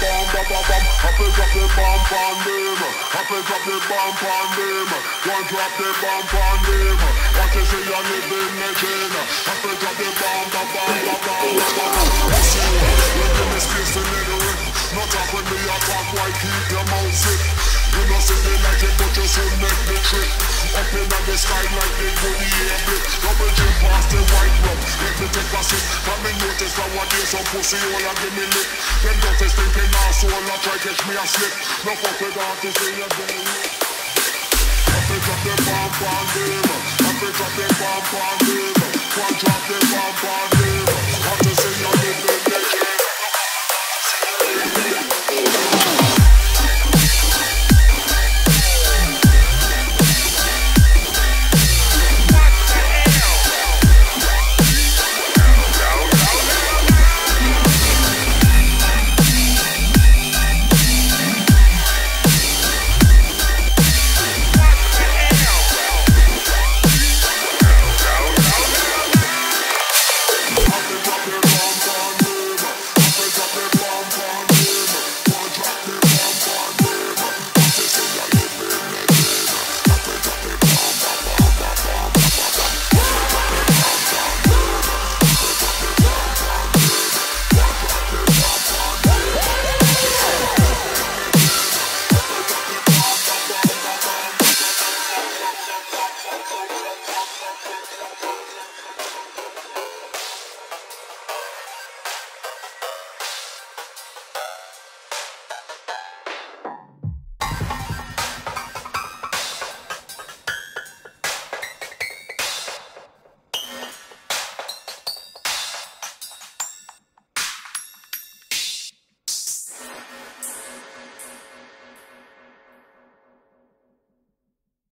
bomb, ba ba bam. Happy drop the bomb on them. Happy drop the bomb on them. One drop the bomb on them. What you say you live in legend? Happy drop the bomb, ba ba ba ba ba ba. Listen, look in this place to nigger. Not talk when me a talk, why keep your mouth zip? You know say they like it, but you should make the trick. Up in the sky like they go the air blip. Double jump past the white rum. Let me take a sip. Come and notice that one day some pussy all a give me lip. Them dirty stinking asshole a try catch me a slip. No fuck with artists in your belly. Happy drop the bomb on them. Happy drop the bomb on them. One drop the bomb on them.